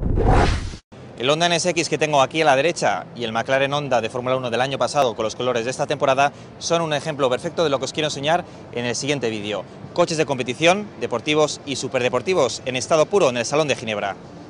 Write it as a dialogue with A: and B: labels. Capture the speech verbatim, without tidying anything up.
A: El Honda N S X que tengo aquí a la derecha y el McLaren Honda de Fórmula uno del año pasado con los colores de esta temporada son un ejemplo perfecto de lo que os quiero enseñar en el siguiente vídeo. Coches de competición, deportivos y superdeportivos en estado puro en el Salón de Ginebra.